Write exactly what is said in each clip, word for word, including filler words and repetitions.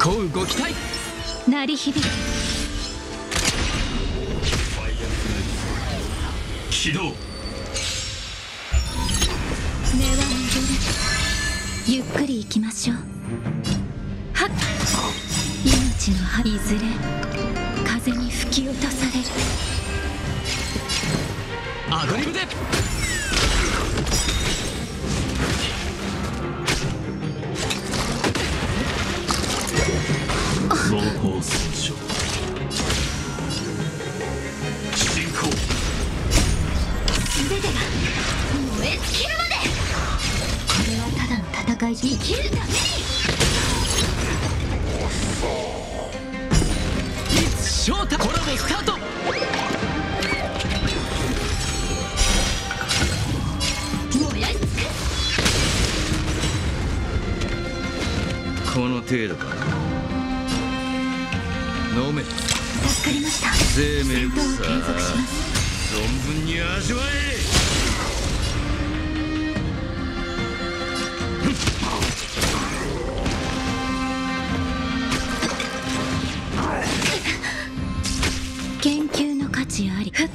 こうご期待。 鳴り響く。 起動。 根は戻る。ゆっくり行きましょう。はっ。命の葉いずれ風に吹き落とされる。 アドリブで。 装甲損傷。進行。 全てが燃え尽きるまで。これはただの戦い。生きるために。 いつショータコラボスタート。 燃やし尽く。 この程度か。飲め。 助かりました。 生命戦闘を継続します。 存分に味わえ。 研究の価値あり。フ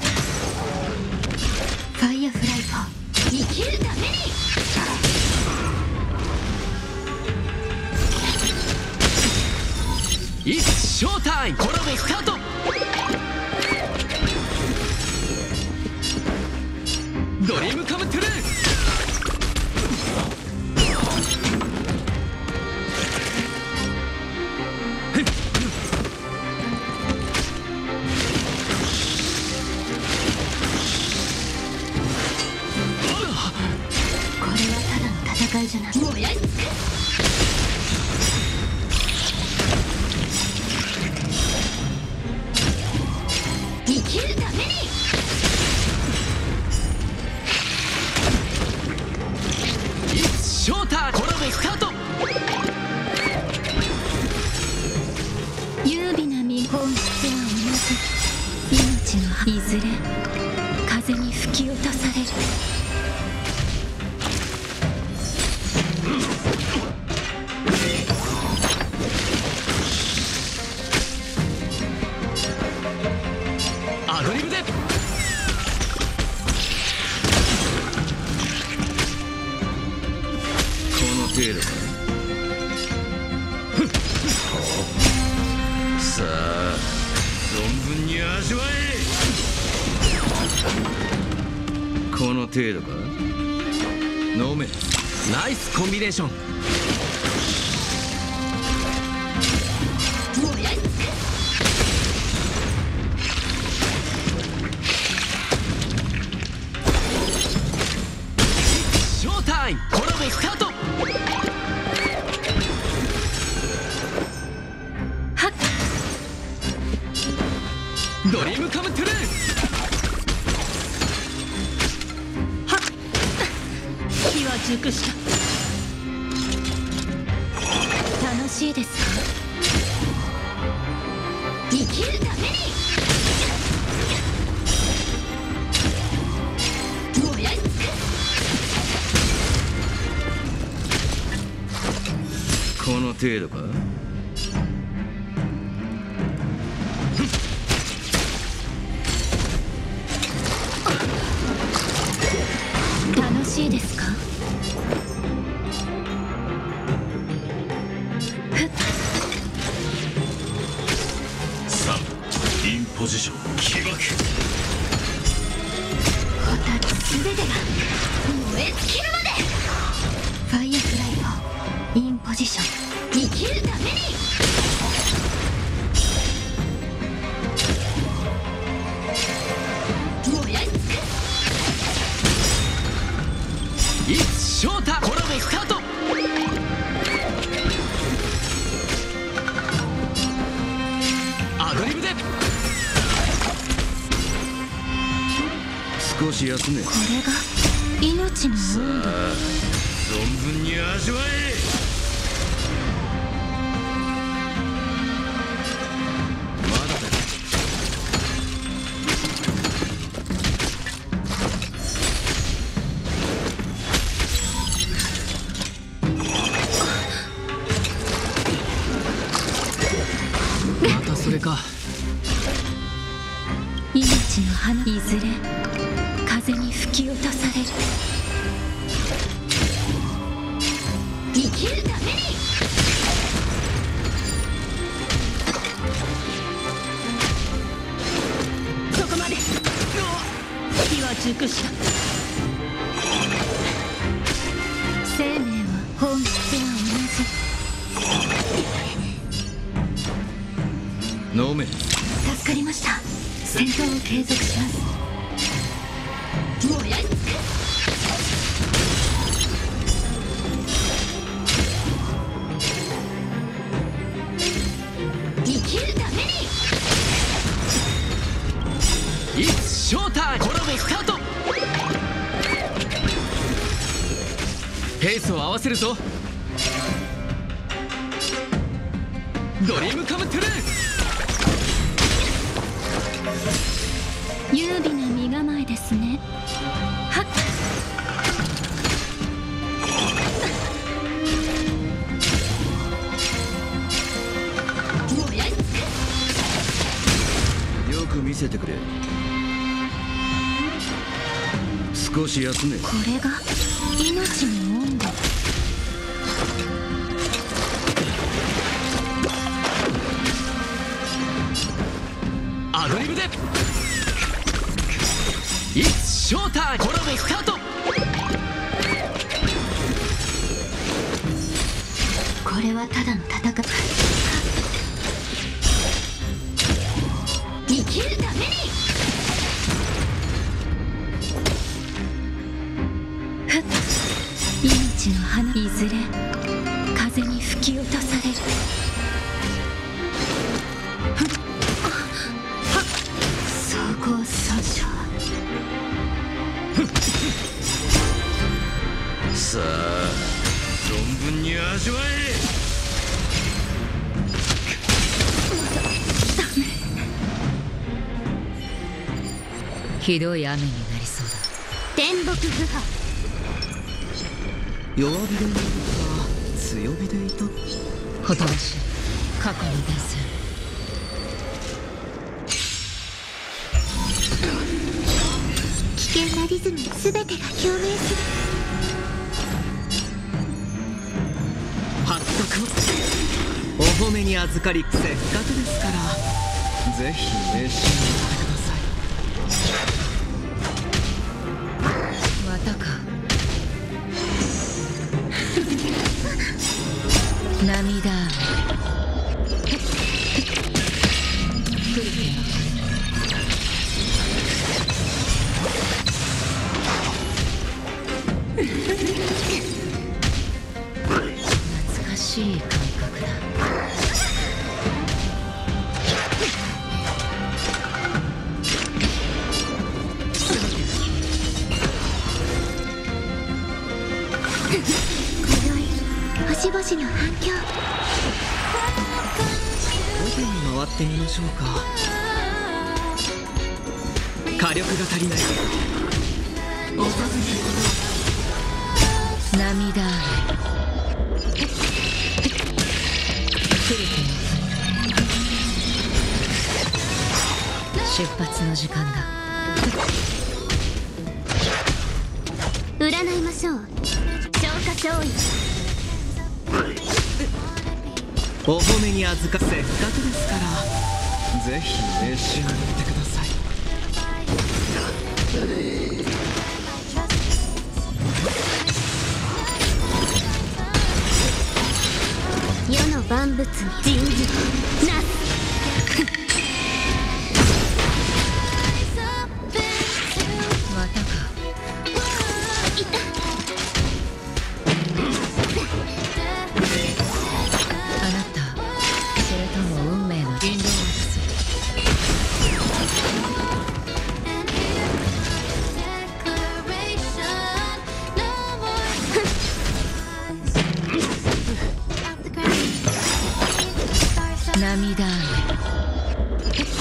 ァイアフライト。生きるために。 いつショータイムコラボスタート。ドリームカムトゥルー。 これはただの戦いじゃない。燃やし尽く。生きるために。 いつショーターコラボスタート。 優美な見本質は同じ。命の葉いずれ風に吹き落とされる。 アドリブで。 この程度か。さあ存分に味わえ。この程度か。飲め。 ナイスコンビネーション。 燃やし尽く。 ショータイムコラボスタート。 はっ。 ドリームカムトゥルー。 はっ。火は熟した。楽しいですか。生きるために。燃やし尽く。 この程度か。 楽しいですか。 さんインポジション起爆。 全てが燃え尽きるまで。ファイアフライト。インポジション。生きるために。燃やし尽く。 いつショータコラボスタート。アドリブで。 少し休め。 これが命のさ温度。 あ存分に味わえ。まだだ。 花いずれ風に吹き落とされる。生きるためにそこまで。火は熟した。生命は本質は同じ。 飲め。 助かりました。戦闘を継続します。燃やし尽く生きるために。 いつショーターコラボスタート。ペースを合わせるぞ。ドリームカムトゥルー。 優美な身構えですね。はっ。燃やし尽くよく見せてくれ。少し休め。 これが命の温度。 アドリブで。いつショーターコラボスタート。 これはただの戦い。生きるために。ふっ。命の花いずれ風に吹き落とされる。ふっ。はっ。総合損傷。 さあ存分に味わえ。 ひどい雨になりそうだ。 天木不破。 弱火でいたか強火でいた。 ほとばしい過去の伝線。 危険なリズムすべてが共鳴する。 はっとくお褒めに預かり、せっかくですからぜひ召し上がってください。 またか。涙雨。来るけど懐かしい感覚だ。 星々の反響。 奥に回ってみましょうか。火力が足りない。 涙雨。来るけど出発の時間だ。 占いましょう。消化勝利。 お褒めに預かせっかくですからぜひ召し上がってください。 世の万物に仁義なす。 またか。 いた。 あなた、それとも運命の引導を渡す。涙雨。来る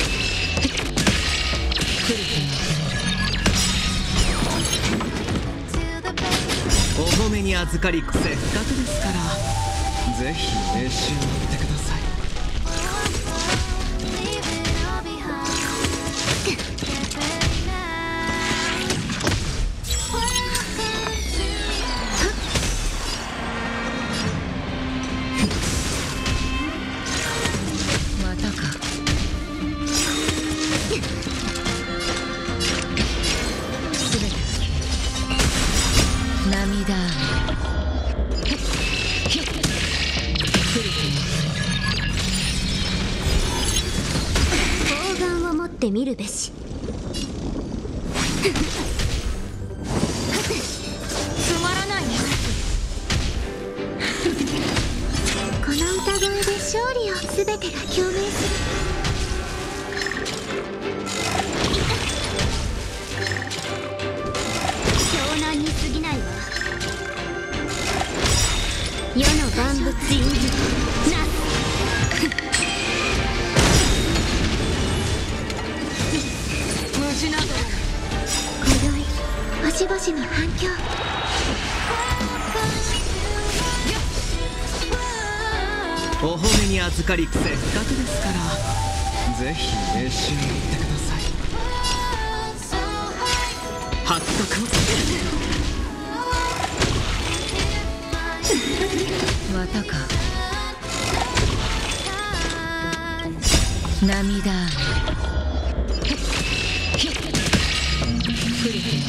お褒めに預かり、せっかくですからぜひ召し上がってください。 るべし。つまらないね。この歌声で勝利を全てが共鳴する。湘南に過ぎないわ。世の万物インズなす。無事など今宵星々の反響。 お褒めに預かりせっかくですからぜひ召し上がってください。はっとくまたか。涙雨降りてます。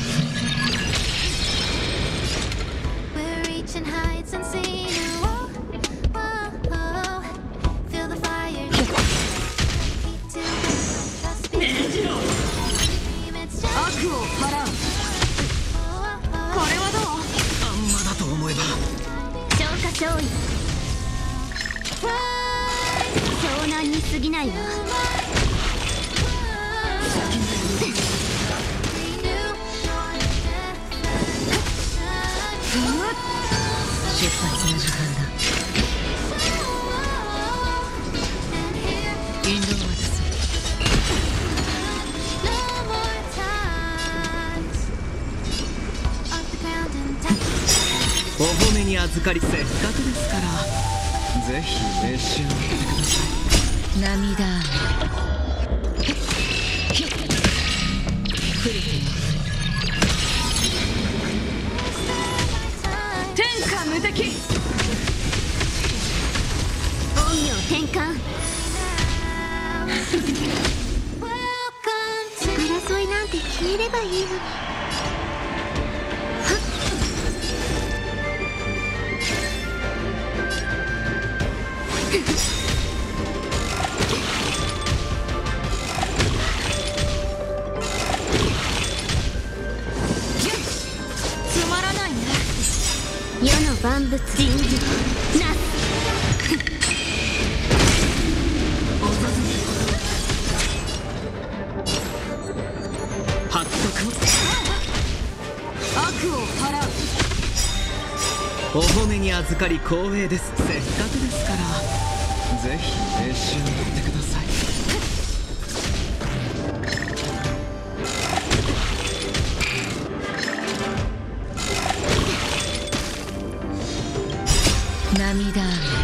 We're reaching heights and seeing whoa, whoa, feel the fire. Trust me. 悪を払う。これはどう？ あんまだと思えば消化勝利。湘南に過ぎないわ。 出発の時間だ。引導を渡す。 お褒めに預かりせっかくですからぜひ召し上がってください。 涙雨降りてます。 天下無敵。 陰陽転換。争いなんて消えればいいのに。 つまらないね。 世の万物人事なす。 はっとく悪を払う。 お褒めに預かり光栄です。せっかくですからぜひ召し上がってください。 涙雨